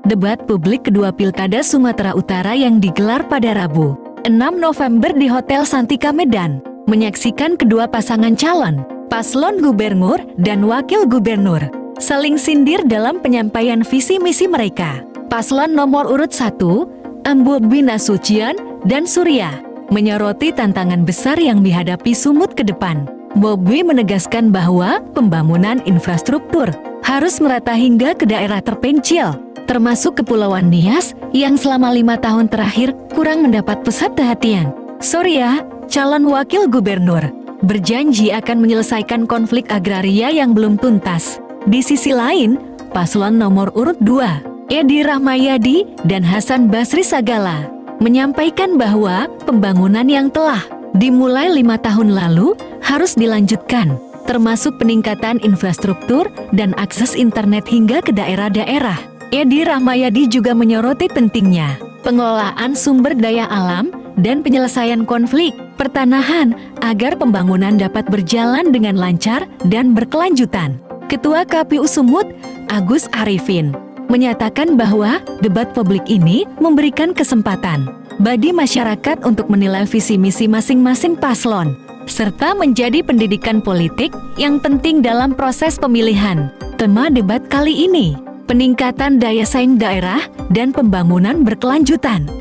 Debat publik kedua Pilkada Sumatera Utara yang digelar pada Rabu, 6 November di Hotel Santika Medan, menyaksikan kedua pasangan calon, paslon gubernur dan wakil gubernur, saling sindir dalam penyampaian visi misi mereka. Paslon nomor urut 1, Bobi Nasution dan Surya, menyoroti tantangan besar yang dihadapi Sumut ke depan. Bobi menegaskan bahwa pembangunan infrastruktur harus merata hingga ke daerah terpencil, termasuk Kepulauan Nias yang selama 5 tahun terakhir kurang mendapat pusat perhatian. Surya, calon wakil gubernur, berjanji akan menyelesaikan konflik agraria yang belum tuntas. Di sisi lain, paslon nomor urut 2, Edi Rahmayadi dan Hasan Basri Sagala, menyampaikan bahwa pembangunan yang telah dimulai 5 tahun lalu harus dilanjutkan, termasuk peningkatan infrastruktur dan akses internet hingga ke daerah-daerah. Edi Rahmayadi juga menyoroti pentingnya pengelolaan sumber daya alam dan penyelesaian konflik pertanahan agar pembangunan dapat berjalan dengan lancar dan berkelanjutan. Ketua KPU Sumut, Agus Arifin, menyatakan bahwa debat publik ini memberikan kesempatan bagi masyarakat untuk menilai visi misi masing-masing paslon, serta menjadi pendidikan politik yang penting dalam proses pemilihan. Tema debat kali ini, peningkatan daya saing daerah dan pembangunan berkelanjutan.